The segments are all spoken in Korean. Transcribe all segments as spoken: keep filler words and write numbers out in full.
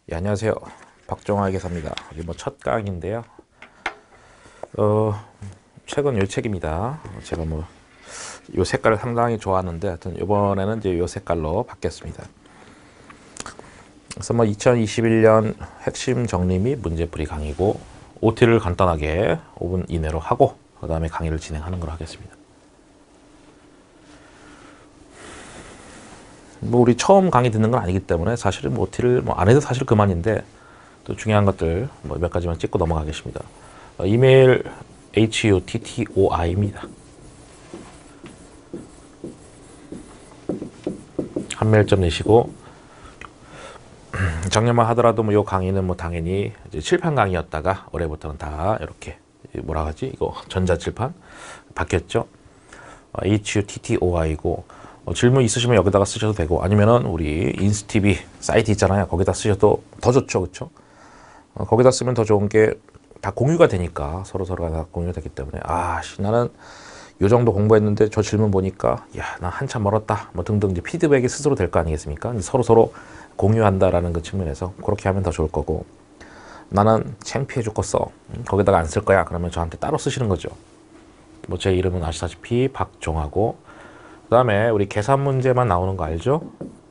예, 안녕하세요. 박종화 기사입니다. 이게 뭐 첫 강의인데요. 어, 최근 요 책입니다. 제가 뭐 요 색깔을 상당히 좋아하는데, 하여튼 이번에는 이제 요 색깔로 바뀌었습니다. 그래서 뭐 이천이십일 년 핵심 정리 및 문제풀이 강의고, 오티를 간단하게 오 분 이내로 하고, 그 다음에 강의를 진행하는 걸로 하겠습니다. 뭐 우리 처음 강의 듣는 건 아니기 때문에 사실은 뭐 오티를 뭐 안 해도 사실 그만인데, 또 중요한 것들 뭐 몇 가지만 찍고 넘어가겠습니다. 어, 이메일 huttOI입니다. 한 메일 좀 내시고, 작년만 하더라도 뭐 요 강의는 뭐 당연히 이제 칠판 강의였다가 올해부터는 다 이렇게 뭐라 하지? 이거 전자칠판 바뀌었죠. 어, huttOI고, 어, 질문 있으시면 여기다가 쓰셔도 되고, 아니면은 우리 인스티비 사이트 있잖아요. 거기다 쓰셔도 더 좋죠, 그렇죠? 어, 거기다 쓰면 더 좋은 게 다 공유가 되니까, 서로 서로가 다 공유가 되기 때문에, 아, 씨, 나는 요 정도 공부했는데 저 질문 보니까 야, 나 한참 멀었다, 뭐 등등 이제 피드백이 스스로 될 거 아니겠습니까? 서로 서로 공유한다라는 그 측면에서 그렇게 하면 더 좋을 거고, 나는 창피해 죽겠어, 거기다가 안 쓸 거야, 그러면 저한테 따로 쓰시는 거죠. 뭐 제 이름은 아시다시피 박종하고, 그 다음에 우리 계산 문제만 나오는 거 알죠?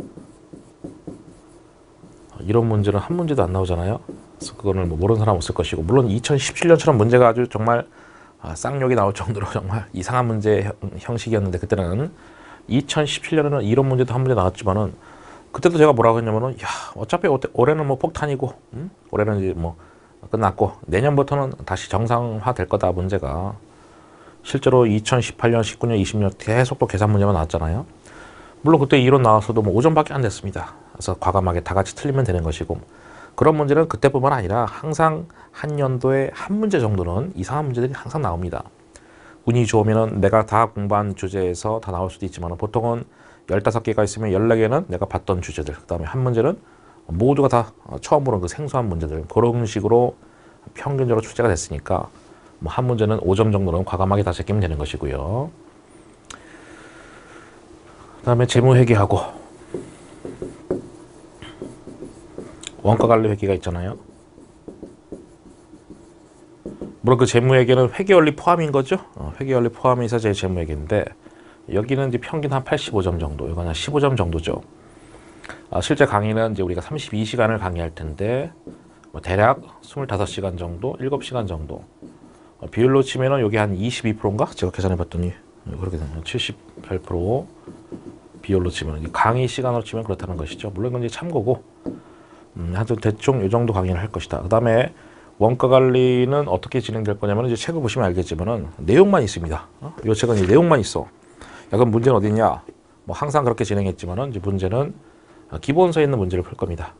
이런 문제는 한 문제도 안 나오잖아요. 그래서 그거는 뭐 모르는 사람 없을 것이고, 물론 이천십칠 년처럼 문제가 아주 정말 아, 쌍욕이 나올 정도로 정말 이상한 문제 형, 형식이었는데, 그때는 이천십칠 년에는 이런 문제도 한 문제 나왔지만은, 그때도 제가 뭐라고 했냐면은, 야, 어차피 올해는 뭐 폭탄이고, 음? 올해는 이제 뭐 끝났고, 내년부터는 다시 정상화 될 거다, 문제가. 실제로 이천십팔 년, 십구 년, 이십 년 계속 또 계산 문제만 나왔잖아요. 물론 그때 이론 나왔어도 뭐 오 점밖에 안 됐습니다. 그래서 과감하게 다 같이 틀리면 되는 것이고, 그런 문제는 그때뿐만 아니라 항상 한 연도에 한 문제 정도는 이상한 문제들이 항상 나옵니다. 운이 좋으면 내가 다 공부한 주제에서 다 나올 수도 있지만, 보통은 열다섯 개가 있으면 열네 개는 내가 봤던 주제들, 그 다음에 한 문제는 모두가 다 처음 보는 그 생소한 문제들, 그런 식으로 평균적으로 출제가 됐으니까 뭐 한 문제는 오 점 정도는 과감하게 다 제끼면 되는 것이고요. 그 다음에 재무회계하고 원가관리 회계가 있잖아요. 물론 그 재무회계는 회계원리 포함인 거죠. 어, 회계원리 포함해서 제 재무회계인데, 여기는 이제 평균 한 팔십오 점 정도, 이건 한 십오 점 정도죠. 아, 실제 강의는 이제 우리가 삼십이 시간을 강의할 텐데, 뭐 대략 이십오 시간 정도, 일곱 시간 정도. 어, 비율로 치면은 여기 한 이십이 퍼센트인가? 제가 계산해 봤더니 그렇게 되네요. 칠십팔 퍼센트 비율로 치면, 강의 시간으로 치면 그렇다는 것이죠. 물론 이건 이제 참고고, 음, 하여튼 대충 이 정도 강의를 할 것이다. 그 다음에 원가 관리는 어떻게 진행될 거냐면, 이제 책을 보시면 알겠지만은 내용만 있습니다. 어? 이 책은 이 내용만 있어. 야, 그럼 문제는 어디 있냐? 뭐 항상 그렇게 진행했지만은, 이제 문제는 기본서에 있는 문제를 풀 겁니다.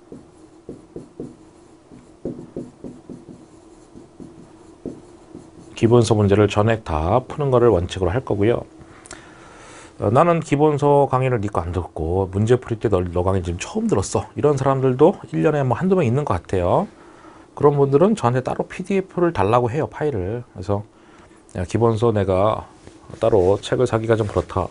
기본서 문제를 전액 다 푸는 거를 원칙으로 할 거고요. 어, 나는 기본서 강의를 니거 안 듣고 문제 풀이 때 너, 너 강의 지금 처음 들었어, 이런 사람들도 일 년에 뭐 한두 명 있는 것 같아요. 그런 분들은 저한테 따로 피디에프를 달라고 해요, 파일을. 그래서 야, 기본서 내가 따로 책을 사기가 좀 그렇다,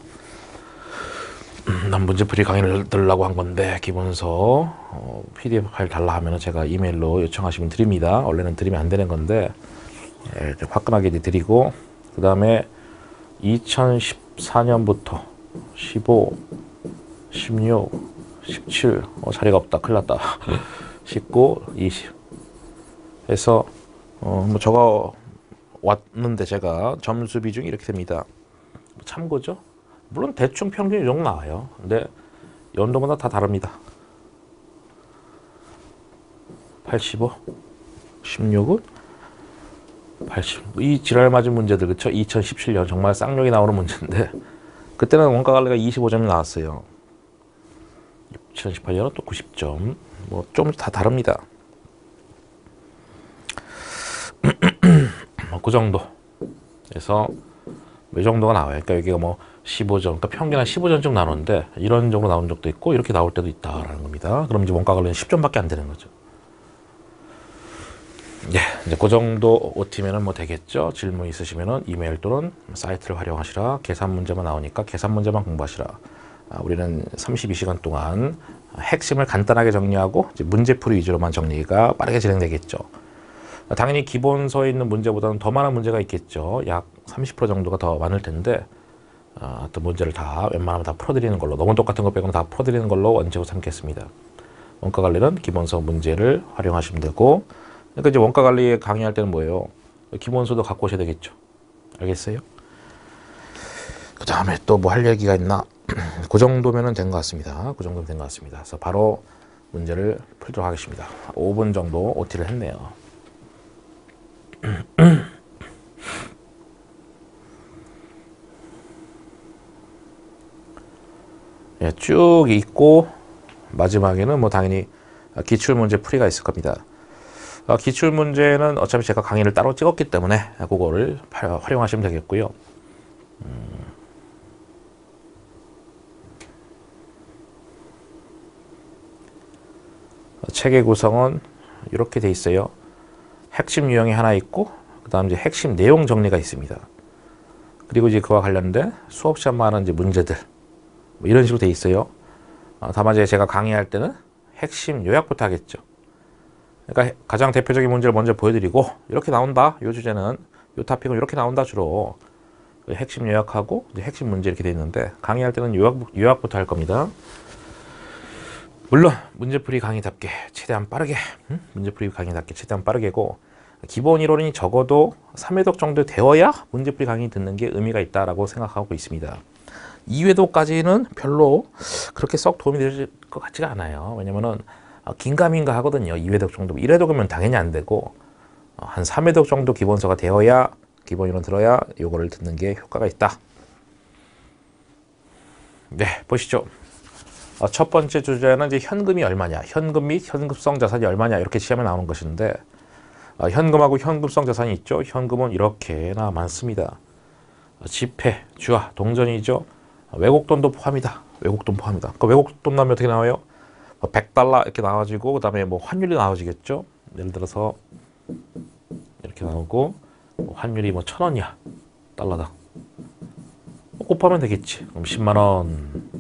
음, 난 문제풀이 강의를 들으려고 한 건데 기본서 어, 피디에프 파일 달라 하면 제가 이메일로 요청하시면 드립니다. 원래는 드리면 안 되는 건데, 예, 좀 화끈하게 드리고, 그 다음에 이천십사 년부터 십오, 십육, 십칠, 어, 자리가 없다, 큰일 났다. 십구, 이십 해서 어, 뭐 적어 왔는데, 제가 점수 비중이 이렇게 됩니다. 참고죠. 물론 대충 평균 이 정도 나와요. 근데 연도마다 다 다릅니다. 팔십오, 십육은 팔십. 이 지랄 맞은 문제들, 그쵸? 이천십칠 년 정말 쌍욕이 나오는 문제인데, 그때는 원가 관리가 이십오 점이 나왔어요. 이천십팔 년은 또 구십 점. 뭐 좀 다 다릅니다. 뭐 그 정도. 그래서 이 정도가 나와요. 그러니까 여기가 뭐 십오 점, 그러니까 평균 한 십오 점쯤 나오는데, 이런 정도 나오는 적도 있고 이렇게 나올 때도 있다라는 겁니다. 그럼 이제 원가 관리는 십 점밖에 안 되는 거죠. 예, 이제 그 정도 오티면은 뭐 되겠죠. 질문 있으시면은 이메일 또는 사이트를 활용하시라. 계산 문제만 나오니까 계산 문제만 공부하시라. 아, 우리는 삼십이 시간 동안 핵심을 간단하게 정리하고 이제 문제풀이 위주로만 정리가 빠르게 진행되겠죠. 당연히 기본서에 있는 문제보다는 더 많은 문제가 있겠죠. 약 삼십 퍼센트 정도가 더 많을 텐데 어, 어떤 문제를 다 웬만하면 다 풀어드리는 걸로, 너무 똑같은 거 빼고는 다 풀어드리는 걸로 원칙으로 삼겠습니다. 원가 관리는 기본서 문제를 활용하시면 되고, 그러니까 이제 원가 관리 강의할 때는 뭐예요? 기본서도 갖고 오셔야 되겠죠. 알겠어요? 그 다음에 또 뭐 할 얘기가 있나? 그 정도면은 된 것 같습니다. 그 정도면 된 것 같습니다. 그래서 바로 문제를 풀도록 하겠습니다. 오 분 정도 오티를 했네요. 예, 쭉 있고 마지막에는 뭐 당연히 기출문제 풀이가 있을 겁니다. 어, 기출문제는 어차피 제가 강의를 따로 찍었기 때문에 그거를 활용하시면 되겠고요. 음. 책의 구성은 이렇게 돼 있어요. 핵심 유형이 하나 있고, 그 다음 이제 핵심 내용 정리가 있습니다. 그리고 이제 그와 관련된 수업 시험에 하는 이제 문제들, 뭐 이런 식으로 돼 있어요. 어, 다만 이제 제가 강의할 때는 핵심 요약부터 하겠죠. 그러니까 가장 대표적인 문제를 먼저 보여드리고, 이렇게 나온다. 이 주제는, 이 토픽은 이렇게 나온다. 주로 핵심 요약하고 이제 핵심 문제 이렇게 돼 있는데, 강의할 때는 요약, 요약부터 할 겁니다. 물론 문제풀이 강의답게 최대한 빠르게, 음? 문제풀이 강의답게 최대한 빠르게고, 기본 이론이 적어도 삼 회독 정도 되어야 문제풀이 강의 듣는 게 의미가 있다라고 생각하고 있습니다. 이 회독까지는 별로 그렇게 썩 도움이 될 것 같지가 않아요. 왜냐면은 긴가민가 하거든요. 이 회독 정도. 일 회독이면 당연히 안 되고, 한 삼 회독 정도 기본서가 되어야, 기본 이론 들어야 요거를 듣는 게 효과가 있다. 네, 보시죠. 첫 번째 주제는 이제 현금이 얼마냐, 현금 및 현금성 자산이 얼마냐, 이렇게 시험에 나오는 것인데, 현금하고 현금성 자산이 있죠. 현금은 이렇게나 많습니다. 지폐, 주화, 동전이죠. 외국 돈도 포함이다. 외국 돈 포함이다. 그 외국 돈 나오면 어떻게 나와요? 백 달러 이렇게 나와지고, 그 다음에 뭐 환율이 나와지겠죠. 예를 들어서 이렇게 나오고, 환율이 뭐 천 원이야. 달러당. 곱하면 되겠지. 그럼 십만 원.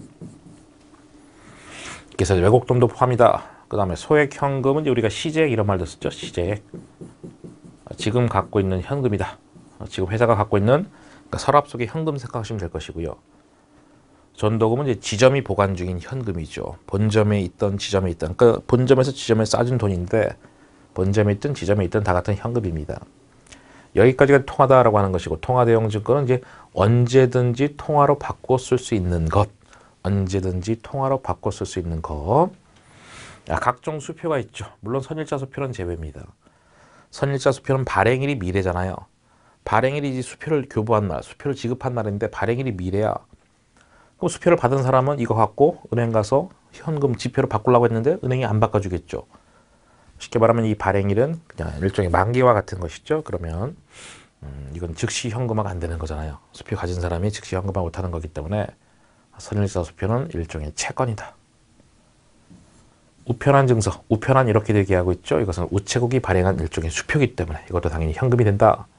그래서 외국 돈도 포함이다. 그 다음에 소액 현금은 이제 우리가 시제액 이런 말도 쓰죠. 시제액. 지금 갖고 있는 현금이다. 지금 회사가 갖고 있는, 그러니까 서랍 속에 현금 생각하시면 될 것이고요. 전도금은 이제 지점이 보관 중인 현금이죠. 본점에 있던 지점에 있던, 그러니까 본점에서 지점에 싸준 돈인데 본점에 있든 지점에 있든 다 같은 현금입니다. 여기까지가 통화다라고 하는 것이고, 통화 대용 증권은 이제 언제든지 통화로 바꿔 쓸 수 있는 것. 언제든지 통화로 바꿔 쓸 수 있는 것. 각종 수표가 있죠. 물론 선일자 수표는 제외입니다. 선일자 수표는 발행일이 미래잖아요. 발행일이 수표를 교부한 날, 수표를 지급한 날인데 발행일이 미래야. 그럼 수표를 받은 사람은 이거 갖고 은행 가서 현금 지폐로 바꾸려고 했는데 은행이 안 바꿔주겠죠. 쉽게 말하면 이 발행일은 그냥 일종의 만기와 같은 것이죠. 그러면 음, 이건 즉시 현금화가 안 되는 거잖아요. 수표 가진 사람이 즉시 현금화 못하는 거기 때문에 선일자 수표는 일종의 채권이다. 우편한 증서, 우편한 이렇게 되게 하고 있죠. 이것은 우체국이 발행한 일종의 수표이기 때문에 이것도 당연히 현금이 된다.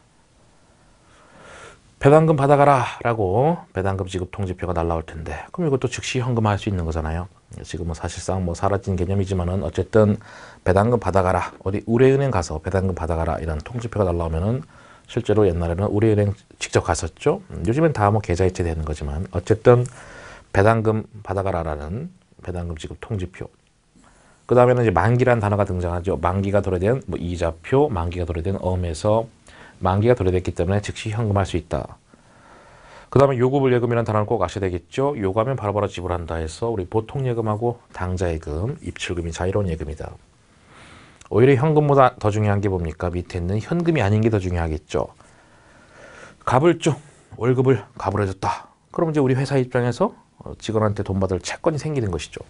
배당금 받아가라 라고 배당금 지급 통지표가 날라올 텐데, 그럼 이것도 즉시 현금화할 수 있는 거잖아요. 지금은 사실상 뭐 사라진 개념이지만은 어쨌든 배당금 받아가라, 어디 우리은행 가서 배당금 받아가라 이런 통지표가 날라오면은 실제로 옛날에는 우리은행 직접 갔었죠. 요즘엔 다 뭐 계좌이체 되는 거지만 어쨌든 배당금 받아가라라는 배당금 지급 통지표. 그 다음에는 이제 만기란 단어가 등장하죠. 만기가 도래된 뭐 이자표, 만기가 도래된 어음에서 만기가 도래됐기 때문에 즉시 현금할 수 있다. 그 다음에 요구불 예금이라는 단어를 꼭 아셔야 되겠죠. 요구하면 바로바로 지불한다 해서 우리 보통 예금하고 당좌 예금, 입출금이 자유로운 예금이다. 오히려 현금보다 더 중요한 게 뭡니까? 밑에 있는 현금이 아닌 게 더 중요하겠죠. 가불주, 월급을 가불해줬다. 그럼 이제 우리 회사 입장에서 직원한테 돈 받을 채권이 생기는 것이죠.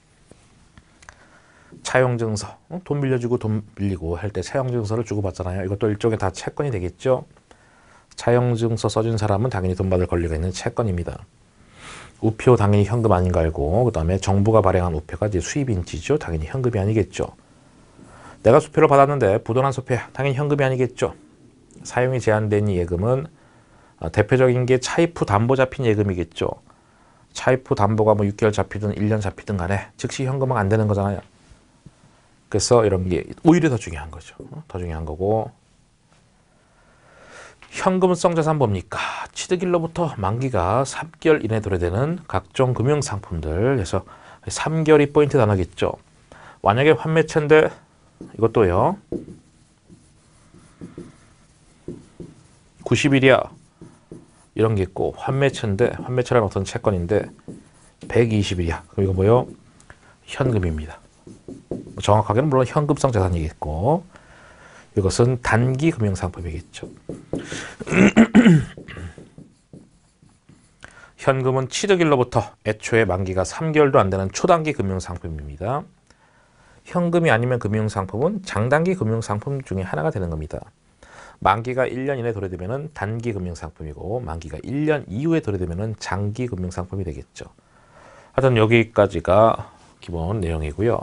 차용증서, 돈 빌려주고 돈 빌리고 할 때 차용증서를 주고받잖아요. 이것도 일종의 다 채권이 되겠죠. 차용증서 써준 사람은 당연히 돈 받을 권리가 있는 채권입니다. 우표 당연히 현금 아닌 거 알고, 그 다음에 정부가 발행한 우표가 이제 수입인지죠. 당연히 현금이 아니겠죠. 내가 수표를 받았는데 부도난 수표야. 당연히 현금이 아니겠죠. 사용이 제한된 이 예금은 대표적인 게 차입 후 담보 잡힌 예금이겠죠. 차입후 담보가 뭐 육 개월 잡히든 일 년 잡히든 간에 즉시 현금은 안 되는 거잖아요. 그래서 이런 게 오히려 더 중요한 거죠. 더 중요한 거고. 현금성 자산 뭡니까? 취득일로부터 만기가 삼 개월 이내 도래되는 각종 금융상품들. 그래서 삼 개월이 포인트 단어겠죠. 만약에 환매채인데 이것도요. 구십 일이야. 이런 게 있고 환매채인데 환매채라는 어떤 채권인데 백이십 일이야. 그럼 이거 뭐요? 현금입니다. 정확하게는 물론 현금성 자산이겠고 이것은 단기 금융상품이겠죠. 현금은 취득일로부터 애초에 만기가 삼 개월도 안 되는 초단기 금융상품입니다. 현금이 아니면 금융상품은 장단기 금융상품 중에 하나가 되는 겁니다. 만기가 일 년 이내 도래되면 단기 금융상품이고 만기가 일 년 이후에 도래되면 장기 금융상품이 되겠죠. 하여튼 여기까지가 기본 내용이고요.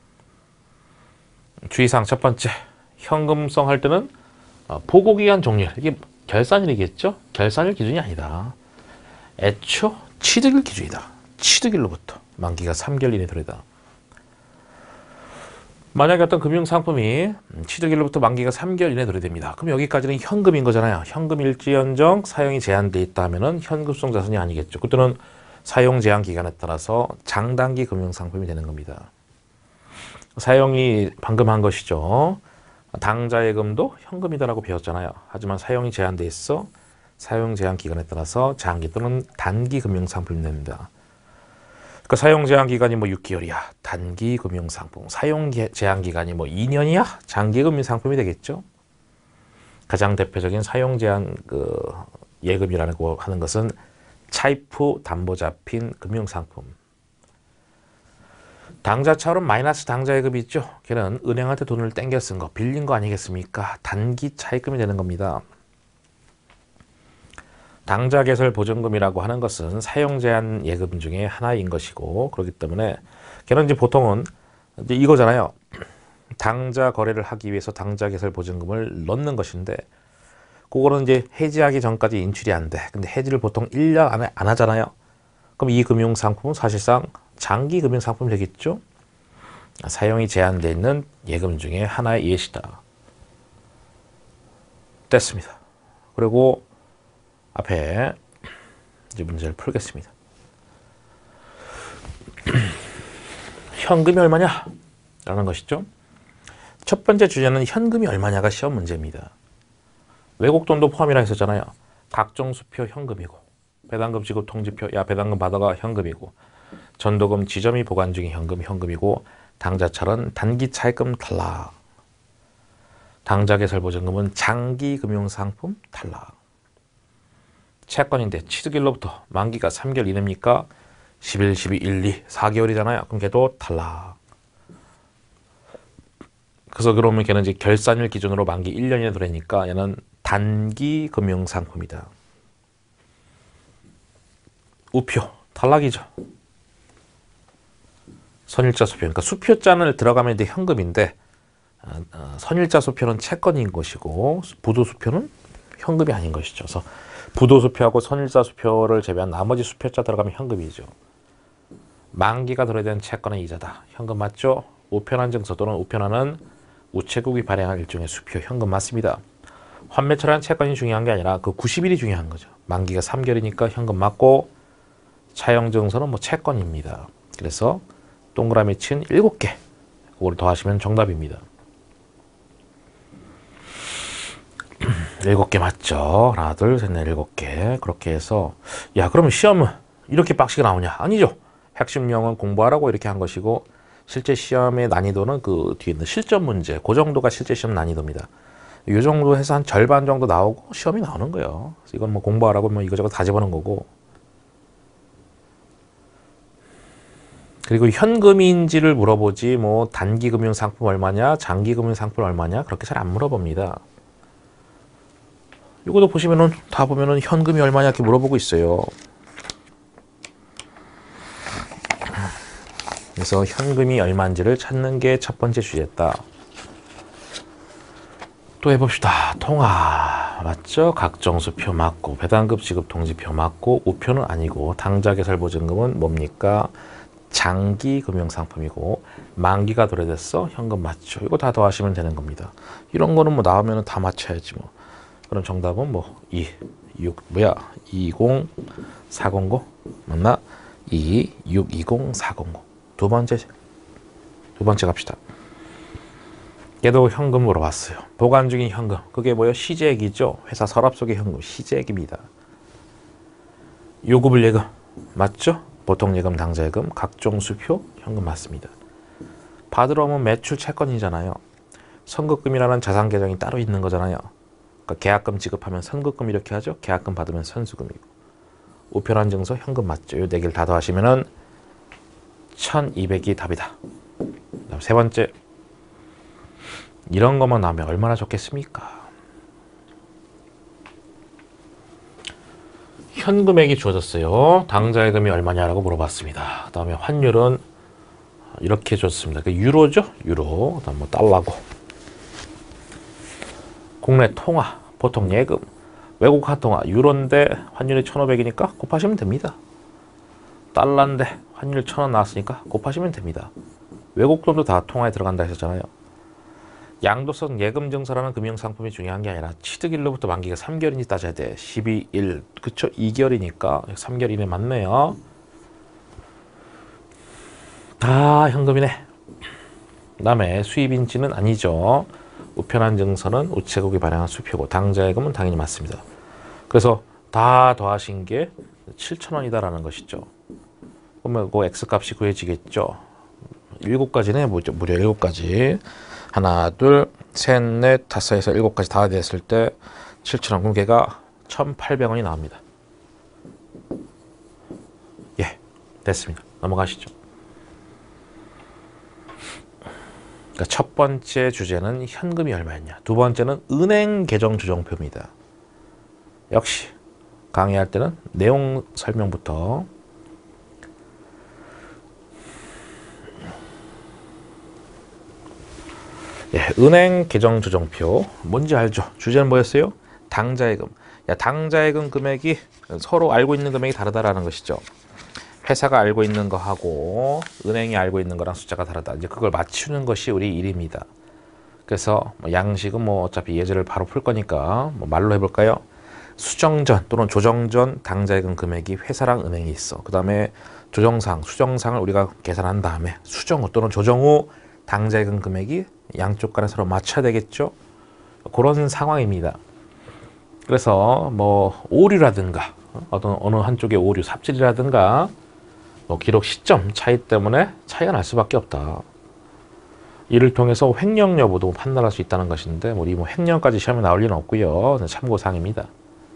주의사항 첫 번째, 현금성 할 때는 보고기간 종료일, 이게 결산일이겠죠? 결산일 기준이 아니다. 애초 취득일 기준이다. 취득일로부터 만기가 삼 개월 이내 도래다. 만약에 어떤 금융상품이 취득일로부터 만기가 삼 개월 이내 도래됩니다. 그럼 여기까지는 현금인 거잖아요. 현금일지언정 사용이 제한돼 있다 하면은 현금성 자산이 아니겠죠. 그때는 사용 제한 기간에 따라서 장단기 금융상품이 되는 겁니다. 사용이 방금 한 것이죠. 당좌예금도 현금이다라고 배웠잖아요. 하지만 사용이 제한돼 있어 사용 제한 기간에 따라서 장기 또는 단기 금융상품이 됩니다. 그러니까 사용 제한 기간이 뭐 육 개월이야. 단기 금융상품. 사용 제한 기간이 뭐 이 년이야. 장기 금융상품이 되겠죠. 가장 대표적인 사용 제한 그 예금이라고 하는 것은 차입 후 담보 잡힌 금융상품. 당좌차오른 마이너스 당좌예금이 있죠. 걔는 은행한테 돈을 땡겨 쓴 거, 빌린 거 아니겠습니까? 단기 차입금이 되는 겁니다. 당좌개설 보증금이라고 하는 것은 사용 제한 예금 중에 하나인 것이고 그렇기 때문에 걔는 이제 보통은 이제 이거잖아요. 당좌 거래를 하기 위해서 당좌개설 보증금을 넣는 것인데 그거는 이제 해지하기 전까지 인출이 안 돼. 근데 해지를 보통 일 년 안에 안 하잖아요. 그럼 이 금융상품은 사실상 장기 금융상품이 되겠죠. 사용이 제한되어 있는 예금 중에 하나의 예시다. 됐습니다. 그리고 앞에 이제 문제를 풀겠습니다. 현금이 얼마냐? 라는 것이죠. 첫 번째 주제는 현금이 얼마냐가 시험 문제입니다. 외국 돈도 포함이라 했었잖아요. 각종 수표 현금이고 배당금 지급 통지표 야 배당금 받아가 현금이고 전도금 지점이 보관 중인 현금 현금이고 당좌철은 단기 차입금 탈락. 당좌개설 보증금은 장기 금융상품 탈락. 채권인데 취득일로부터 만기가 삼 개월 이내입니까? 십일, 십이, 일, 이, 사 개월이잖아요. 그럼 걔도 탈락. 그래서 그러면 걔는 이제 결산일 기준으로 만기 일 년 이내 도래니까 얘는 단기 금융상품이다. 우표 탈락이죠. 선일자 수표. 그러니까 수표자는 들어가면 이제 현금인데 어, 선일자 수표는 채권인 것이고 부도 수표는 현금이 아닌 것이죠. 그래서 부도 수표하고 선일자 수표를 제외한 나머지 수표자 들어가면 현금이죠. 만기가 도래된 채권의 이자다. 현금 맞죠? 우편환증서 또는 우편환은 우체국이 발행한 일종의 수표 현금 맞습니다. 환매처라는 채권이 중요한 게 아니라 그 구십 일이 중요한 거죠. 만기가 삼 개월이니까 현금 맞고 차용증서는 뭐 채권입니다. 그래서 동그라미 친 일곱 개 그거를 더하시면 정답입니다. 일곱 개 맞죠? 하나, 둘, 셋, 넷, 일곱 개. 그렇게 해서 야 그러면 시험은 이렇게 빡시게 나오냐? 아니죠. 핵심령은 공부하라고 이렇게 한 것이고 실제 시험의 난이도는 그 뒤에 있는 실전 문제 그 정도가 실제 시험 난이도입니다. 이 정도 해서 한 절반 정도 나오고 시험이 나오는 거예요. 그래서 이건 뭐 공부하라고 뭐 이거저거 다 집어넣은 거고 그리고 현금인지를 물어보지 뭐 단기 금융 상품 얼마냐 장기 금융 상품 얼마냐 그렇게 잘 안 물어봅니다. 이것도 보시면은 다 보면은 현금이 얼마냐 이렇게 물어보고 있어요. 그래서 현금이 얼마인지를 찾는 게 첫 번째 주제다. 또 해봅시다. 통화. 맞죠? 각정수표 맞고 배당급 지급 통지표 맞고 우표는 아니고 당좌개설보증금은 뭡니까? 장기 금융상품이고 만기가 도래됐어? 현금 맞죠? 이거 다 더하시면 되는 겁니다. 이런 거는 뭐 나오면 다 맞춰야지 뭐. 그럼 정답은 뭐 이, 육 뭐야? 이공 사공공 맞나? 이, 육, 이공 사공공 두 번째 두 번째 갑시다. 얘도 현금 물어봤어요. 보관 중인 현금. 그게 뭐예요? 시제액이죠. 회사 서랍 속의 현금. 시제액입니다. 요구불 예금. 맞죠? 보통 예금, 당좌 예금, 각종 수표, 현금 맞습니다. 받으러 오면 매출 채권이잖아요. 선급금이라는 자산 계정이 따로 있는 거잖아요. 그러니까 계약금 지급하면 선급금 이렇게 하죠. 계약금 받으면 선수금이고. 우편한 증서 현금 맞죠. 요 네 개를 다 더하시면은 천이백이 답이다. 그다음 세 번째. 이런 것만 나오면 얼마나 좋겠습니까? 현금액이 주어졌어요. 당좌예금이 얼마냐라고 물어봤습니다. 그 다음에 환율은 이렇게 줬습니다. 그 유로죠? 유로. 그다음 뭐 달러고. 국내 통화, 보통 예금, 외국화 통화, 유로인데 환율이 천오백이니까 곱하시면 됩니다. 달러인데 환율 천 원 나왔으니까 곱하시면 됩니다. 외국 돈도 다 통화에 들어간다 했었잖아요. 양도성 예금 증서라는 금융상품이 중요한 게 아니라 취득일로부터 만기가 삼 개월인지 따져야 돼. 십이 일, 그쵸? 이 개월이니까 삼 개월 이내 맞네요. 다 현금이네. 그 다음에 수입인지는 아니죠. 우편한 증서는 우체국이 발행한 수표고 당좌예금은 당연히 맞습니다. 그래서 다 더하신 게 칠천 원이다라는 것이죠. 그러면 그 X값이 구해지겠죠. 일곱 가지네. 무려 일곱 가지. 하나, 둘, 셋, 넷, 다섯에서 일곱까지 다 됐을 때 칠천 원. 그럼 걔가 천팔백 원이 나옵니다. 예, 됐습니다. 넘어가시죠. 그러니까 첫 번째 주제는 현금이 얼마였냐. 두 번째는 은행 계정 조정표입니다. 역시 강의할 때는 내용 설명부터. 예, 은행 계정 조정표 뭔지 알죠? 주제는 뭐였어요? 당좌예금. 야, 당좌예금 금액이 서로 알고 있는 금액이 다르다라는 것이죠. 회사가 알고 있는 거하고 은행이 알고 있는 거랑 숫자가 다르다. 이제 그걸 맞추는 것이 우리 일입니다. 그래서 뭐 양식은 뭐 어차피 예제를 바로 풀 거니까 뭐 말로 해볼까요? 수정전 또는 조정전 당좌예금 금액이 회사랑 은행이 있어. 그 다음에 조정상, 수정상을 우리가 계산한 다음에 수정 후 또는 조정 후 당좌예금 금액이 양쪽 간에 서로 맞춰야 되겠죠. 그런 상황입니다. 그래서 뭐 오류라든가 어떤 어느 한쪽의 오류, 삽질이라든가 뭐 기록 시점 차이 때문에 차이가 날 수밖에 없다. 이를 통해서 횡령 여부도 판단할 수 있다는 것인데 우리 뭐 횡령까지 시험에 나올 리는 없고요. 참고사항입니다.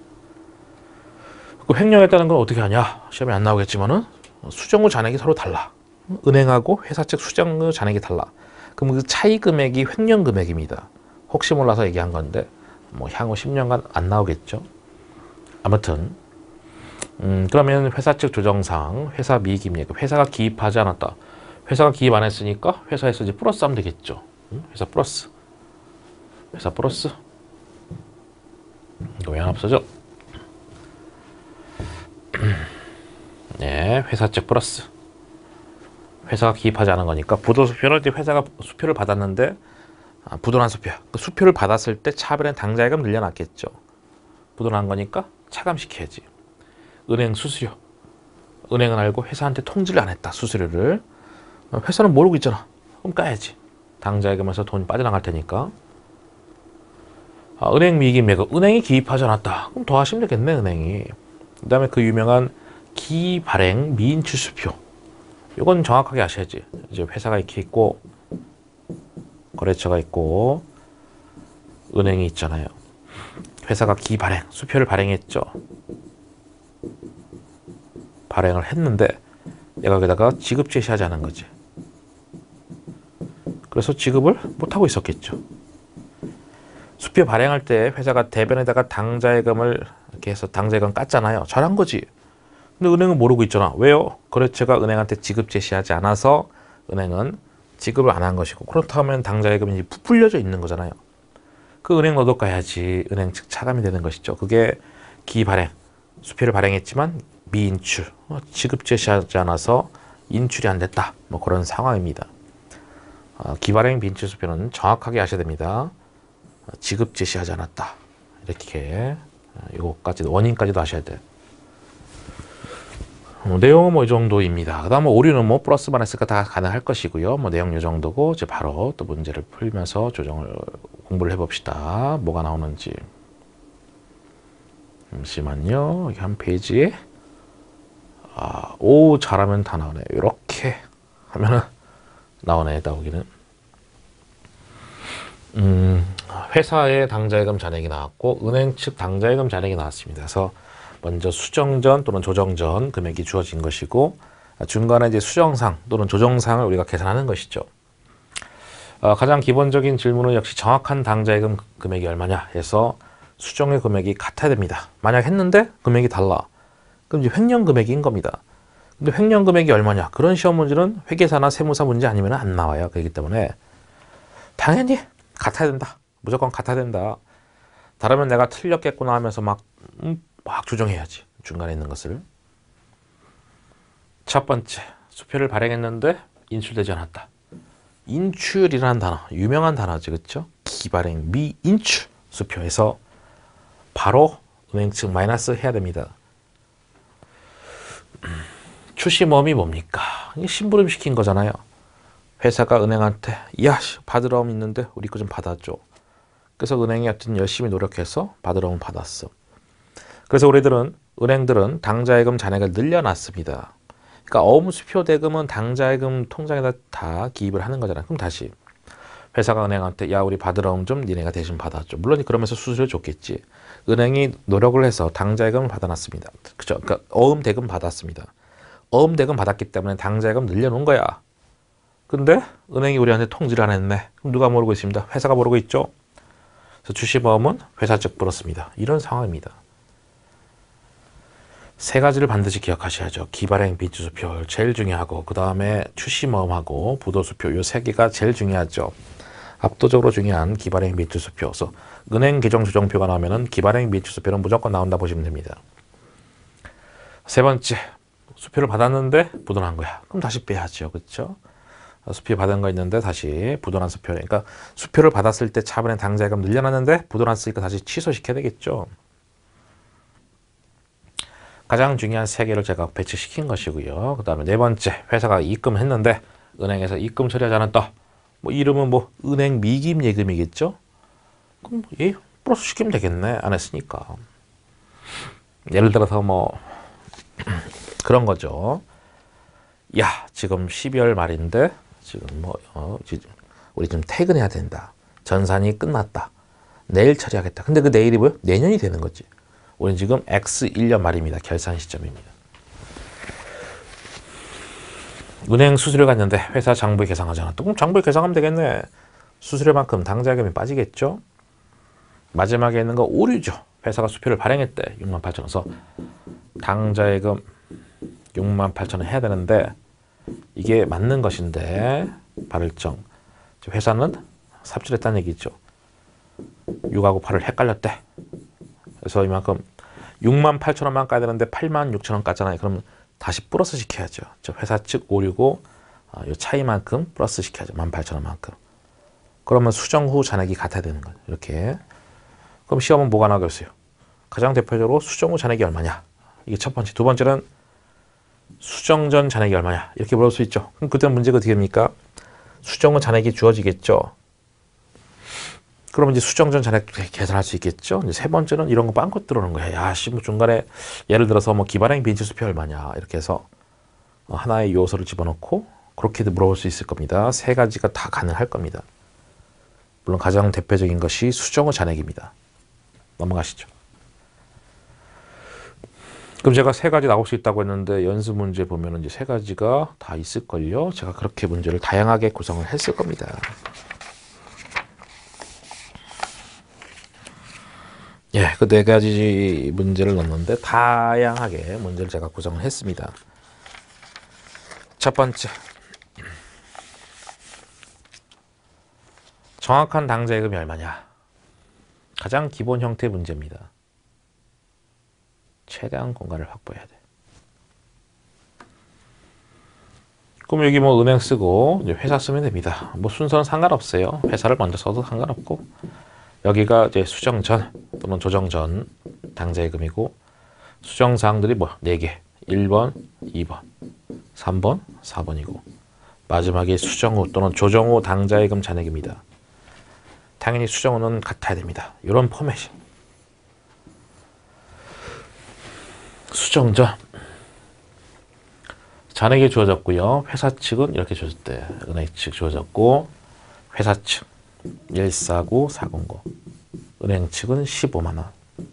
그 횡령했다는 건 어떻게 하냐? 시험에 안 나오겠지만은 수정 후 잔액이 서로 달라. 은행하고 회사 측 수정 후 잔액이 달라. 그럼 그 차이 금액이 횡령 금액입니다. 혹시 몰라서 얘기한 건데 뭐 향후 십 년간 안 나오겠죠. 아무튼 음, 그러면 회사 측 조정상 회사 미기입니까? 회사가 기입하지 않았다. 회사가 기입 안 했으니까 회사에서 이제 플러스 하면 되겠죠. 음? 회사 플러스. 회사 플러스. 이거 왜 안 없어져? 네, 회사 측 플러스. 회사가 기입하지 않은 거니까 부도수표를 이제 회사가 수표를 받았는데 아, 부도난 수표. 그 수표를 받았을 때 차별엔 당좌예금 늘려놨겠죠. 부도난 거니까 차감시켜야지. 은행 수수료. 은행은 알고 회사한테 통지를 안 했다. 수수료를. 회사는 모르고 있잖아. 그럼 까야지. 당좌예금에서 돈이 빠져나갈 테니까. 아, 은행 미기 매각. 은행이 기입하지 않았다. 그럼 더 하시면 되겠네. 은행이. 그 다음에 그 유명한 기발행 미인출수표. 이건 정확하게 아셔야지. 이제 회사가 이렇게 있고 거래처가 있고 은행이 있잖아요. 회사가 기발행, 수표를 발행했죠. 발행을 했는데 얘가 거기다가 지급 제시하지 않은 거지. 그래서 지급을 못하고 있었겠죠. 수표 발행할 때 회사가 대변에다가 당좌예금을 이렇게 해서 당좌예금 깠잖아요. 잘한 거지. 근데 은행은 모르고 있잖아. 왜요? 거래처가 은행한테 지급 제시하지 않아서 은행은 지급을 안 한 것이고, 그렇다면 당좌예금이 부풀려져 있는 거잖아요. 그 은행 노동 가야지 은행 측 차감이 되는 것이죠. 그게 기발행, 수표를 발행했지만 미인출, 어, 지급 제시하지 않아서 인출이 안 됐다. 뭐 그런 상황입니다. 어, 기발행 비인출 수표는 정확하게 아셔야 됩니다. 어, 지급 제시하지 않았다. 이렇게 어, 이거까지도 원인까지도 아셔야 돼. 어, 내용은 뭐 이 정도입니다. 그다음 뭐 오류는 뭐 플러스만 했을까 다 가능할 것이고요. 뭐 내용 이 정도고 이제 바로 또 문제를 풀면서 조정을 공부를 해봅시다. 뭐가 나오는지. 잠시만요. 여기 한 페이지에 아, 오 잘하면 다 나오네. 이렇게 하면은 나오네. 나오기는. 음, 회사의 당좌예금 잔액이 나왔고 은행 측 당좌예금 잔액이 나왔습니다. 그래서 먼저 수정전 또는 조정전 금액이 주어진 것이고 중간에 이제 수정상 또는 조정상을 우리가 계산하는 것이죠. 어, 가장 기본적인 질문은 역시 정확한 당좌예금 금액이 얼마냐 해서 수정의 금액이 같아야 됩니다. 만약 했는데 금액이 달라. 그럼 이제 횡령 금액인 겁니다. 근데 횡령 금액이 얼마냐? 그런 시험 문제는 회계사나 세무사 문제 아니면 안 나와요. 그렇기 때문에 당연히 같아야 된다. 무조건 같아야 된다. 다르면 내가 틀렸겠구나 하면서 막, 음, 막 조정해야지. 중간에 있는 것을. 첫 번째, 수표를 발행했는데 인출되지 않았다. 인출이라는 단어, 유명한 단어지, 그렇죠? 기발행, 미인출 수표에서 바로 은행 측 마이너스 해야 됩니다. 출시모험이 뭡니까? 심부름 시킨 거잖아요. 회사가 은행한테 야 받으러 옴 있는데 우리 거 좀 받아줘. 그래서 은행이 하여튼 열심히 노력해서 받으러 옴 받았어. 그래서 우리들은 은행들은 당좌예금 잔액을 늘려놨습니다. 그러니까 어음수표 대금은 당좌예금 통장에다 다 기입을 하는 거잖아요. 그럼 다시 회사가 은행한테 야 우리 받으러 옴 좀 니네가 대신 받아줘. 물론 그러면서 수수료 줬겠지. 은행이 노력을 해서 당좌예금을 받아놨습니다. 그죠? 그러니까 어음 대금 받았습니다. 어음 대금 받았기 때문에 당좌예금 늘려놓은 거야. 근데 은행이 우리한테 통지를 안 했네. 그럼 누가 모르고 있습니다? 회사가 모르고 있죠. 그래서 출시보험은 회사 측 물었습니다. 이런 상황입니다. 세 가지를 반드시 기억하셔야죠. 기발행 비주수표 제일 중요하고 그 다음에 출시모험하고 부도수표 이 세 개가 제일 중요하죠. 압도적으로 중요한 기발행 비주수표. 그래서 은행 계정 조정표가 나오면은 기발행 비주수표는 무조건 나온다 보시면 됩니다. 세 번째, 수표를 받았는데 부도난 거야. 그럼 다시 빼야죠. 그렇죠? 수표 받은 거 있는데 다시 부도난 수표. 그러니까 수표를 받았을 때 차번에 당좌예금 늘려놨는데 부도났으니까 다시 취소시켜야 되겠죠. 가장 중요한 세 개를 제가 배치시킨 것이고요. 그 다음에 네 번째, 회사가 입금을 했는데 은행에서 입금 처리하지 않았다. 뭐 이름은 뭐 은행 미기입 예금이겠죠. 그럼 예, 플러스 시키면 되겠네. 안 했으니까. 예를 들어서 뭐 그런 거죠. 야 지금 십이월 말인데 지금 뭐 어, 우리 좀 퇴근해야 된다. 전산이 끝났다. 내일 처리하겠다. 근데 그 내일이 뭐요? 내년이 되는 거지. 우리는 지금 엑스 일 년 말입니다. 결산 시점입니다. 은행 수수료 갔는데 회사 장부에 계상하지 않았다. 그럼 장부에 계상하면 되겠네. 수수료만큼 당좌예금이 빠지겠죠. 마지막에 있는 거 오류죠. 회사가 수표를 발행했대. 육만 팔천 원. 그래서 당좌예금 육만 팔천 원 해야 되는데 이게 맞는 것인데 발을정 회사는 삽질했다는 얘기죠. 육하고 팔을 헷갈렸대. 그래서 이만큼 육만 팔천 원만 까야 되는데 팔만 육천 원 깠잖아요. 그러면 다시 플러스 시켜야죠. 저 회사 측 오류고 어, 이 차이만큼 플러스 시켜야죠. 만 팔천 원만큼. 그러면 수정 후 잔액이 같아야 되는 거예요. 이렇게. 그럼 시험은 뭐가 나오겠어요? 가장 대표적으로 수정 후 잔액이 얼마냐? 이게 첫 번째. 두 번째는 수정 전 잔액이 얼마냐? 이렇게 물어볼 수 있죠. 그럼 그때 문제가 어떻게 됩니까? 수정 후 잔액이 주어지겠죠. 그러면 이제 수정 전 잔액 계산할 수 있겠죠. 이제 세 번째는 이런 거 빵꾸 들어오는 거예요. 야, 씨, 뭐 중간에 예를 들어서 뭐 기발행 빈지수표 얼마냐 이렇게 해서 하나의 요소를 집어넣고 그렇게도 물어볼 수 있을 겁니다. 세 가지가 다 가능할 겁니다. 물론 가장 대표적인 것이 수정 후 잔액입니다. 넘어가시죠. 그럼 제가 세 가지 나올 수 있다고 했는데 연습 문제 보면은 이제 세 가지가 다 있을걸요. 제가 그렇게 문제를 다양하게 구성을 했을 겁니다. 예, 그 네 가지 문제를 넣었는데 다양하게 문제를 제가 구성을 했습니다. 첫 번째, 정확한 당좌예금이 얼마냐? 가장 기본 형태 문제입니다. 최대한 공간을 확보해야 돼. 그럼 여기 뭐 은행 쓰고 이제 회사 쓰면 됩니다. 뭐 순서는 상관없어요. 회사를 먼저 써도 상관없고, 여기가 이제 수정 전 또는 조정 전 당좌예금이고, 수정 사항들이 뭐 네 개, 일 번, 이 번, 삼 번, 사 번이고, 마지막에 수정 후 또는 조정 후 당좌예금 잔액입니다. 당연히 수정 후는 같아야 됩니다. 이런 포맷이. 수정 전 잔액이 주어졌고요. 회사 측은 이렇게 주어졌대. 은행 측 주어졌고, 회사 측 일사구 사공구, 은행 측은 십오만 원.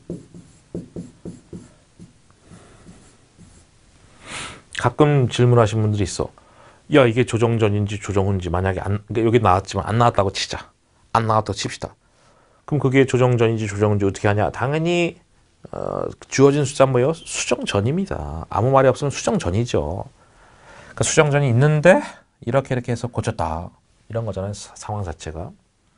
가끔 질문하신 분들이 있어. 야, 이게 조정 전인지 조정 후인지 만약에 안, 여기 나왔지만 안 나왔다고 치자. 안 나왔다고 칩시다. 그럼 그게 조정 전인지 조정 후인지 어떻게 하냐? 당연히 어, 주어진 숫자 뭐요? 수정 전입니다. 아무 말이 없으면 수정 전이죠. 그러니까 수정 전이 있는데 이렇게 이렇게 해서 고쳤다. 이런 거잖아요. 사, 상황 자체가.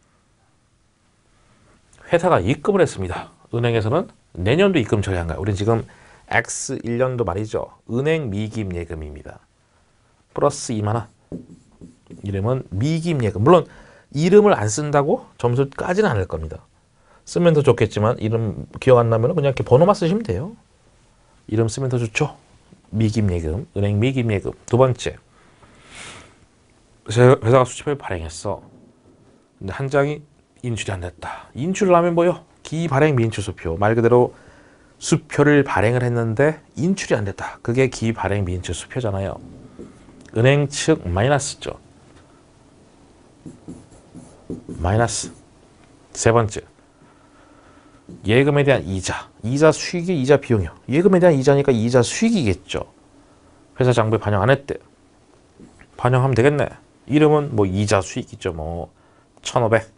회사가 입금을 했습니다. 은행에서는 내년도 입금 처리한 거야. 우린 지금 엑스 일 년도 말이죠. 은행 미기입 예금입니다. 플러스 이만 원. 이름은 미기입 예금. 물론 이름을 안 쓴다고 점수 까지는 않을 겁니다. 쓰면 더 좋겠지만 이름 기억 안 나면 그냥 이렇게 번호만 쓰시면 돼요. 이름 쓰면 더 좋죠. 미기입 예금, 은행 미기입 예금. 두 번째, 회사가 수취표를 발행했어. 근데 한 장이 인출이 안 됐다. 인출을 하면 뭐요? 기발행 미인출 수표. 말 그대로 수표를 발행을 했는데 인출이 안 됐다. 그게 기발행 미인출 수표잖아요. 은행 측 마이너스죠. 마이너스. 세 번째, 예금에 대한 이자. 이자 수익이 이자 비용이요. 예금에 대한 이자니까 이자 수익이겠죠. 회사 장부에 반영 안 했대. 반영하면 되겠네. 이름은 뭐 이자 수익이죠. 뭐 천오백.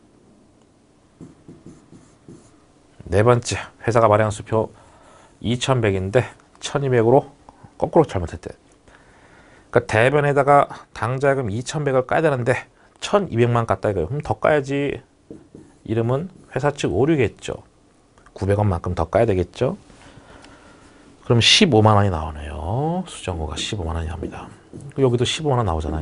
네 번째, 회사가 발행한 수표 이천백인데 천이백으로 거꾸로 잘못했대. 그러니까 대변에다가 당좌예금 이천백을 까야 되는데 천이백만 깠다 이거예요. 그럼 더 까야지. 이름은 회사 측 오류겠죠. 구백 원만큼 더 까야 되겠죠. 그럼 십오만 원이 나오네요. 수정호가 십오만 원이 납니다. 여기도 십오만 원 나오잖아요.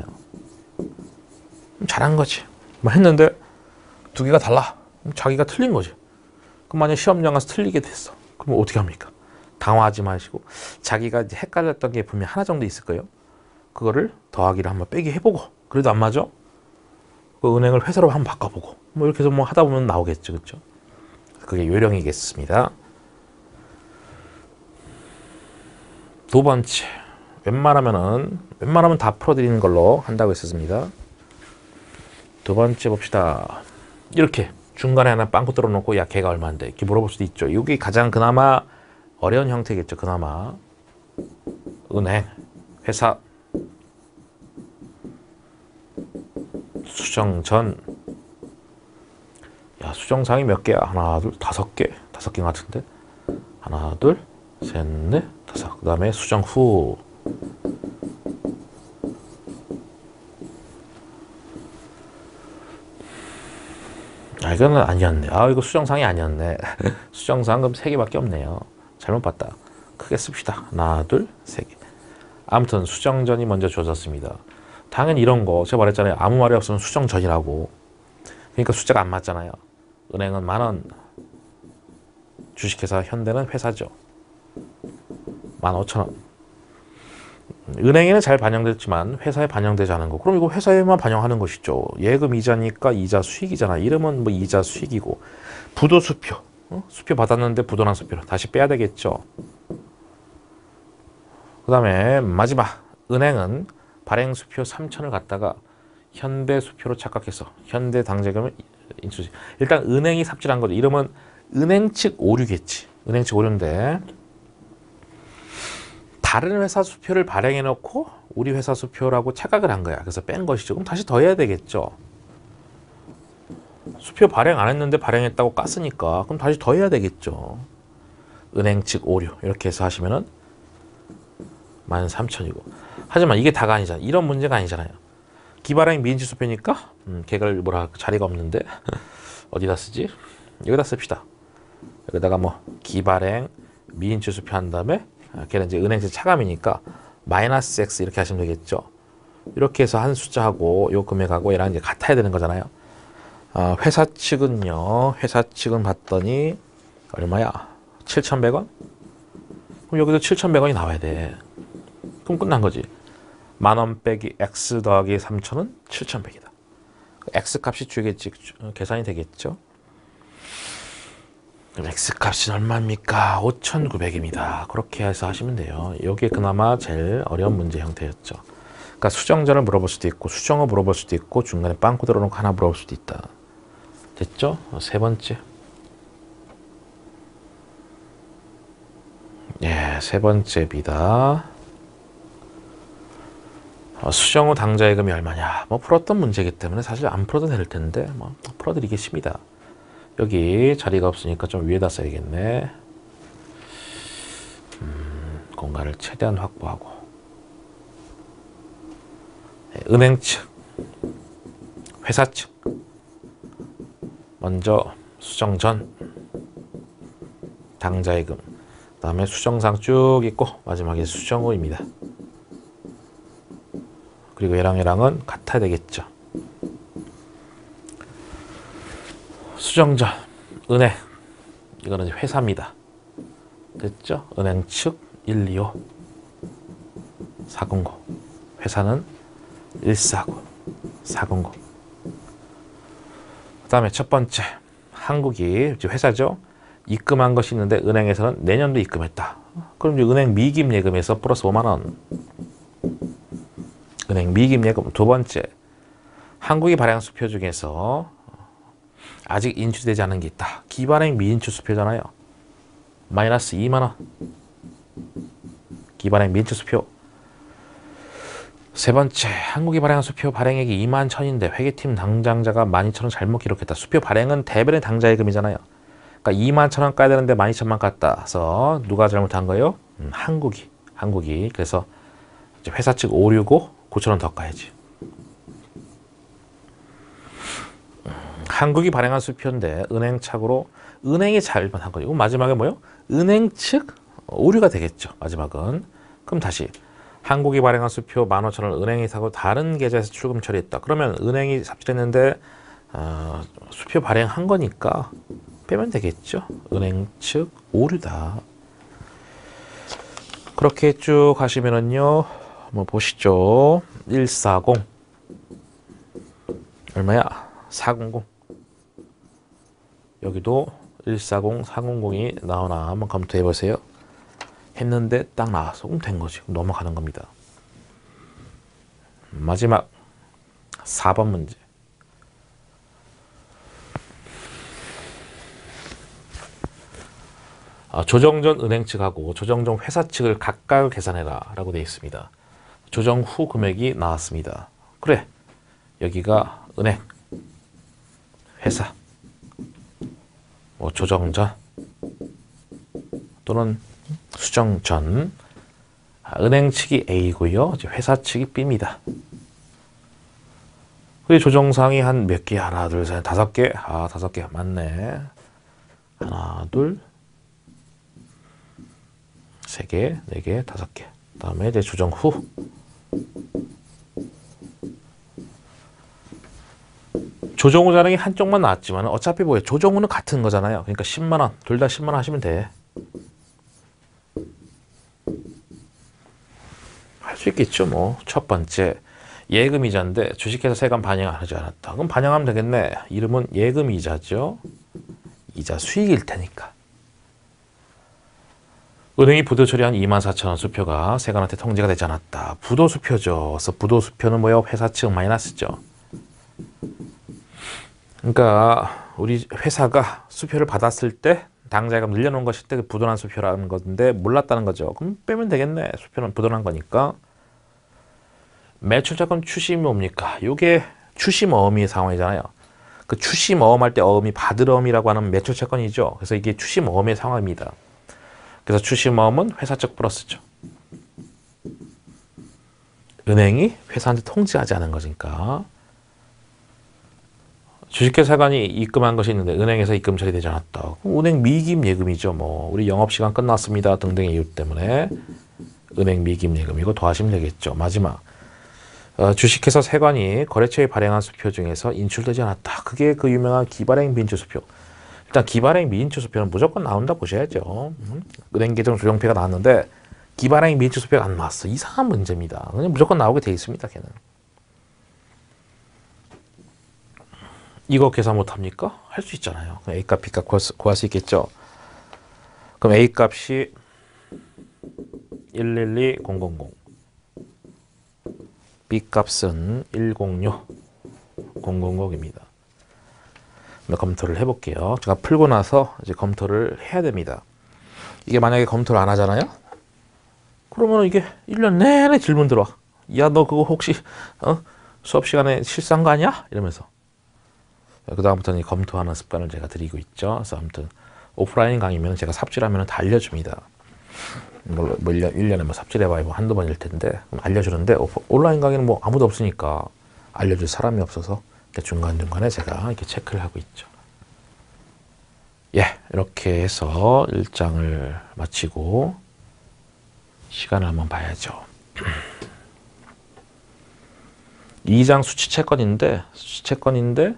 잘한 거지. 뭐 했는데 두 개가 달라. 자기가 틀린 거지. 그럼 만약 시험장 가서 틀리게 됐어. 그럼 어떻게 합니까? 당황하지 마시고, 자기가 이제 헷갈렸던 게 분명 하나 정도 있을 거예요. 그거를 더하기를 한번 빼기 해보고, 그래도 안 맞아? 그 은행을 회사로 한번 바꿔보고, 뭐 이렇게 해서 뭐 하다 보면 나오겠죠. 그렇죠? 그게 요령이겠습니다. 두 번째, 웬만하면은 웬만하면 다 풀어드리는 걸로 한다고 했었습니다. 두 번째 봅시다. 이렇게 중간에 하나 빵꾸 뚫어놓고 야 걔가 얼마인데 이렇게 물어볼 수도 있죠. 이게 가장 그나마 어려운 형태겠죠. 그나마 은행, 회사, 수정 전. 야, 수정상이 몇 개야? 하나, 둘, 다섯 개. 다섯 개 같은데. 하나, 둘, 셋, 넷, 다섯. 그 다음에 수정 후. 아, 이거는 아니었네. 아, 이거 수정상이 아니었네. 수정상 그럼 세 개밖에 없네요. 잘못 봤다. 크게 씁시다. 하나, 둘, 세 개. 아무튼 수정전이 먼저 주어졌습니다. 당연히 이런 거 제가 말했잖아요. 아무 말이 없으면 수정전이라고. 그러니까 숫자가 안 맞잖아요. 은행은 만원, 주식회사 현대는 회사죠. 만 오천 원. 은행에는 잘 반영됐지만 회사에 반영되지 않은 거. 그럼 이거 회사에만 반영하는 것이죠. 예금 이자니까 이자 수익이잖아. 이름은 뭐 이자 수익이고. 부도 수표. 어? 수표 받았는데 부도난 수표로 다시 빼야 되겠죠. 그 다음에 마지막. 은행은 발행 수표 삼천을 갖다가 현대 수표로 착각해서 현대 당좌금을 인출시. 일단 은행이 삽질한 거죠. 이름은 은행 측 오류겠지. 은행 측 오류인데 다른 회사 수표를 발행해 놓고 우리 회사 수표라고 착각을 한 거야. 그래서 뺀 것이죠. 그럼 다시 더 해야 되겠죠. 수표 발행 안 했는데 발행했다고 깠으니까 그럼 다시 더 해야 되겠죠. 은행 측 오류 이렇게 해서 하시면은 만 삼천이고. 하지만 이게 다가 아니잖아. 이런 문제가 아니잖아요. 기발행 미인지 수표니까 음, 걔가 뭐라 자리가 없는데 어디다 쓰지? 여기다 씁시다. 여기다가 뭐 기발행 미인추 수표 한 다음에 걔는 이제 은행채 차감이니까 마이너스 X 이렇게 하시면 되겠죠. 이렇게 해서 한 숫자하고 요 금액하고 얘랑 이제 같아야 되는 거잖아요. 어, 회사 측은요. 회사 측은 봤더니 얼마야? 칠천백 원? 그럼 여기도 칠천백 원이 나와야 돼. 그럼 끝난 거지. 만원 빼기 X 더하기 삼천은 칠천백이다. X 값이 주겠지. 계산이 되겠죠. 그럼 X 값이 얼마입니까? 오천구백입니다. 그렇게 해서 하시면 돼요. 이게 그나마 제일 어려운 문제 형태였죠. 그러니까 수정자를 물어볼 수도 있고 수정어 물어볼 수도 있고 중간에 빵꾸 들어놓고 하나 물어볼 수도 있다. 됐죠? 세 번째. 예, 세 번째입니다. 어, 수정 후 당좌예금이 얼마냐? 뭐 풀었던 문제이기 때문에 사실 안 풀어도 될 텐데 뭐 풀어드리겠습니다. 여기 자리가 없으니까 좀 위에다 써야겠네. 음, 공간을 최대한 확보하고. 네, 은행 측, 회사 측. 먼저 수정 전 당좌예금, 그 다음에 수정상 쭉 있고 마지막에 수정 후입니다. 그리고 얘랑 얘랑은 같아야 되겠죠. 수정 전 은행, 이거는 회사입니다. 됐죠? 은행 측 일이오 사공구, 회사는 일사구 사공구. 그 다음에 첫 번째, 한국이 회사죠. 입금한 것이 있는데 은행에서는 내년도 입금했다. 그럼 이제 은행 미금 예금에서 플러스 오만 원. 은행 미금 예금. 두 번째, 한국이 발행한 수표 중에서 아직 인출되지 않은 게 있다. 기발행 미인출 수표잖아요. 마이너스 이만 원. 기발행 미인출 수표. 세 번째, 한국이 발행한 수표 발행액이 이만 천인데 회계팀 당장자가 만 이천 원 잘못 기록했다. 수표 발행은 대변의 당좌예금이잖아요. 그러니까 이만 천 원 까야 되는데 만 이천만 깠다. 누가 잘못한 거예요? 음, 한국이. 한국이. 그래서 이제 회사 측 오류고 구천 원 더 까야지. 음, 한국이 발행한 수표인데 은행 착오로 은행이 잘못한 거죠. 마지막에 뭐요? 은행 측 오류가 되겠죠. 마지막은. 그럼 다시. 한국이 발행한 수표 만 오천 원을 은행이 사고 다른 계좌에서 출금 처리했다. 그러면 은행이 삽질했는데 어, 수표 발행한 거니까 빼면 되겠죠. 은행 측 오류다. 그렇게 쭉 하시면은요. 뭐 보시죠. 일사공 얼마야? 사공공. 여기도 일사공, 사공공이 나오나 한번 검토해 보세요. 했는데 딱 나와서 된 거지. 넘어가는 겁니다. 마지막 사 번 문제. 아, 조정 전 은행 측하고 조정 전 회사 측을 각각 계산해라 라고 되어 있습니다. 조정 후 금액이 나왔습니다. 그래, 여기가 은행, 회사, 뭐 조정 전 또는 수정 전. 은행 측이 A고요. 회사 측이 B입니다. 그리고 조정사항이 한 몇 개? 하나, 둘, 셋, 다섯 개. 아, 다섯 개 맞네. 하나, 둘, 세 개, 네 개, 다섯 개. 그다음에 이제 조정 후. 조정 후 자랑이 한쪽만 나왔지만 어차피 뭐예요? 조정 후는 같은 거잖아요. 그러니까 십만 원, 둘 다 십만 원 하시면 돼. 할 수 있겠죠. 뭐 첫 번째, 예금이자인데 주식회사 세금 반영 하지 않았다. 그럼 반영하면 되겠네. 이름은 예금이자죠. 이자 수익일 테니까. 은행이 부도 처리한 이만 사천 원 수표가 세관한테 통지가 되지 않았다. 부도 수표죠. 그래서 부도 수표는 뭐예요? 회사 측 마이너스죠. 그러니까 우리 회사가 수표를 받았을 때 당좌예금 늘려놓은 것일 때 부도난 수표라는 건데 몰랐다는 거죠. 그럼 빼면 되겠네. 수표는 부도난 거니까. 매출자금 추심 뭡니까? 이게 추심 어음의 상황이잖아요. 그 추심 어음할 때 어음이 받을 어음이라고 하는 매출채권이죠. 그래서 이게 추심 어음의 상황입니다. 그래서 추심 어음은 회사 측 플러스죠. 은행이 회사한테 통지하지 않은 거니까 주식회사관이 입금한 것이 있는데 은행에서 입금 처리되지 않았다. 은행 미입 예금이죠. 뭐 우리 영업시간 끝났습니다 등등의 이유 때문에 은행 미입 예금이고 더하시면 되겠죠. 마지막 어, 주식회사 세관이 거래처에 발행한 수표 중에서 인출되지 않았다. 그게 그 유명한 기발행 미인출 수표. 일단 기발행 미인출 수표는 무조건 나온다 보셔야죠. 음? 은행 계정 조정표가 나왔는데 기발행 미인출 수표가 안 나왔어. 이상한 문제입니다. 그냥 무조건 나오게 돼 있습니다. 걔는. 이거 계산 못합니까? 할 수 있잖아요. A값, B값 구할 수, 구할 수 있겠죠. 그럼 A값이 일일이 공공공, B값은 일공육 공공공입니다. 검토를 해볼게요. 제가 풀고 나서 이제 검토를 해야 됩니다. 이게 만약에 검토를 안 하잖아요? 그러면 이게 일 년 내내 질문 들어와. 야, 너 그거 혹시 어? 수업 시간에 실수한 거 아니야? 이러면서. 그 다음부터는 검토하는 습관을 제가 드리고 있죠. 그래서 아무튼 오프라인 강의면 제가 삽질하면 다 알려줍니다. 뭐, 뭐 일 년, 일 년에 뭐 삽질해봐야 뭐 한두 번일 텐데 알려주는데 오프, 온라인 강의는 뭐 아무도 없으니까 알려줄 사람이 없어서 중간중간에 제가 이렇게 체크를 하고 있죠. 예, 이렇게 해서 일 장을 마치고 시간을 한번 봐야죠. 이 장 수치채권인데 수치채권인데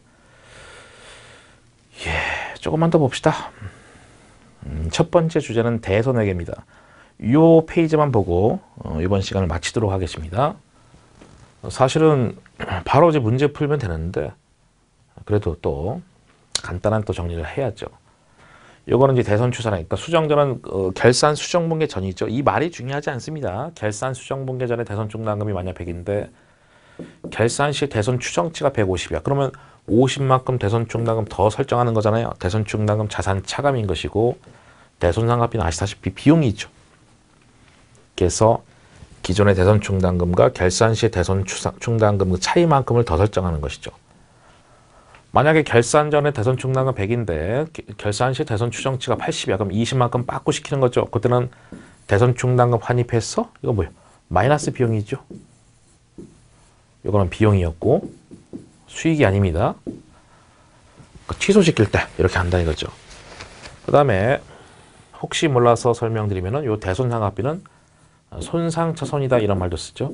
예, 조금만 더 봅시다. 음, 첫 번째 주제는 대손회계입니다. 이 페이지만 보고 어, 이번 시간을 마치도록 하겠습니다. 사실은 바로 이제 문제 풀면 되는데 그래도 또 간단한 또 정리를 해야죠. 요거는 이제 대손추산회, 그러니까 수정전은 어, 결산 수정분계 전이죠. 이 말이 중요하지 않습니다. 결산 수정분계 전에 대손충당금이 만약 백인데 결산 시 대손 추정치가 백오십이야. 그러면 오십만큼 대손충당금 더 설정하는 거잖아요. 대손충당금 자산 차감인 것이고 대손상각비는 아시다시피 비용이 있죠. 그래서 기존의 대손충당금과 결산 시 대손충당금 그 차이만큼을 더 설정하는 것이죠. 만약에 결산 전에 대손충당금 백인데 결산 시 대손 추정치가 팔십이야. 그럼 이십만큼 빠꾸 시키는 거죠. 그때는 대손충당금 환입해서 이거 뭐예요? 마이너스 비용이죠. 이거는 비용이었고 수익이 아닙니다. 취소시킬 때 이렇게 한다 이거죠. 그 다음에 혹시 몰라서 설명드리면은 요 대손상각비는 손상차손이다 이런 말도 쓰죠.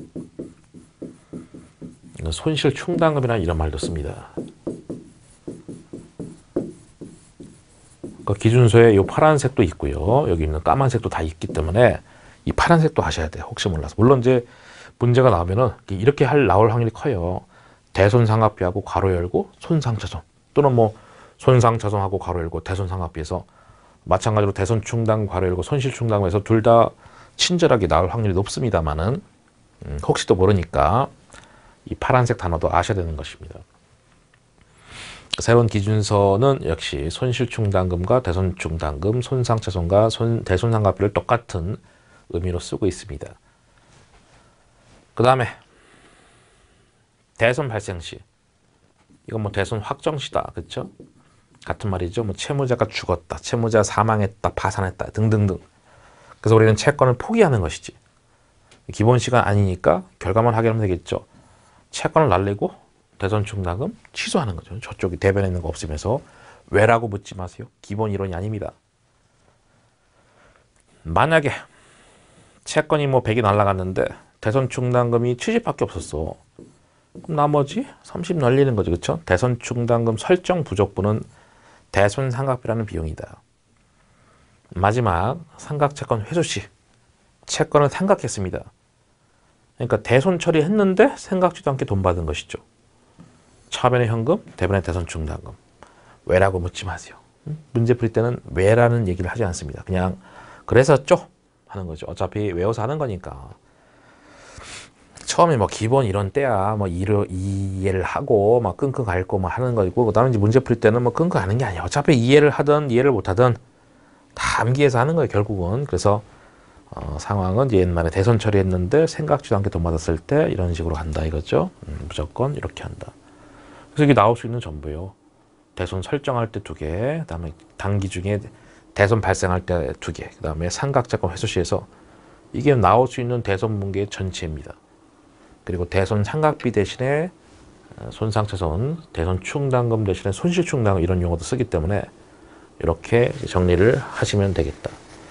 손실충당금이라는 이런 말도 씁니다. 그 기준서에 이 파란색도 있고요. 여기 있는 까만색도 다 있기 때문에 이 파란색도 하셔야 돼요. 혹시 몰라서. 물론 이제 문제가 나오면은 이렇게 할 나올 확률이 커요. 대손상각비하고 괄호 열고 손상차손 또는 뭐 손상차손하고 괄호 열고 대손상각비에서 마찬가지로 대손충당 괄호 열고 손실충당에서 둘 다 친절하게 나올 확률이 높습니다만은 음, 혹시 또 모르니까 이 파란색 단어도 아셔야 되는 것입니다. 새로운 기준서는 역시 손실충당금과 대손충당금, 손상차손과 손, 대손상각비를 똑같은 의미로 쓰고 있습니다. 그 다음에 대손 발생 시 이건 뭐 대손 확정 시다, 그렇죠? 같은 말이죠. 뭐 채무자가 죽었다, 채무자 사망했다, 파산했다 등등등. 그래서 우리는 채권을 포기하는 것이지. 기본 시간 아니니까 결과만 확인하면 되겠죠. 채권을 날리고 대손충당금 취소하는 거죠. 저쪽이 대변에 있는 거 없으면서 왜라고 묻지 마세요. 기본 이론이 아닙니다. 만약에 채권이 뭐 백이 날라갔는데 대손충당금이 칠십밖에 없었어. 그럼 나머지 삼십 날리는 거죠. 그렇죠? 대손충당금 설정 부족분은 대손상각비라는 비용이다. 마지막 상각채권 회수 시 채권을 상각했습니다. 그러니까 대손 처리했는데 생각지도 않게 돈 받은 것이죠. 차변의 현금, 대변의 대손충당금. 왜라고 묻지 마세요. 문제 풀 때는 왜라는 얘기를 하지 않습니다. 그냥 그랬었죠 하는 거죠. 어차피 외워서 하는 거니까. 처음에 뭐 기본 이론 때야 뭐 이를, 이해를 하고 막 끙끙 앓고 뭐 하는 거고, 그다음에 이제 문제 풀 때는 뭐 끙끙 앓는 게 아니에요. 어차피 이해를 하든 이해를 못 하든 다 암기해서 하는 거예요, 결국은. 그래서 어, 상황은 이제 옛날에 대손 처리했는데 생각지도 않게 돈 받았을 때 이런 식으로 간다 이거죠. 음, 무조건 이렇게 한다. 그래서 이게 나올 수 있는 전부요. 대손 설정할 때 두 개, 그다음에 단기 중에 대손 발생할 때 두 개, 그다음에 상각채권 회수 시에서 이게 나올 수 있는 대손 분계의 전체입니다. 그리고 대손 상각비 대신에 손상차손, 대손 충당금 대신에 손실 충당금 이런 용어도 쓰기 때문에 이렇게 정리를 하시면 되겠다.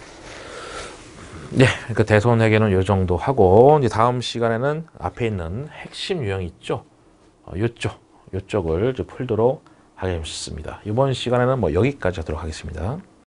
네, 그 대손 회계는 이 정도 하고 이제 다음 시간에는 앞에 있는 핵심 유형이 있죠. 어, 요쪽, 요쪽을 풀도록 하겠습니다. 이번 시간에는 뭐 여기까지 하도록 하겠습니다.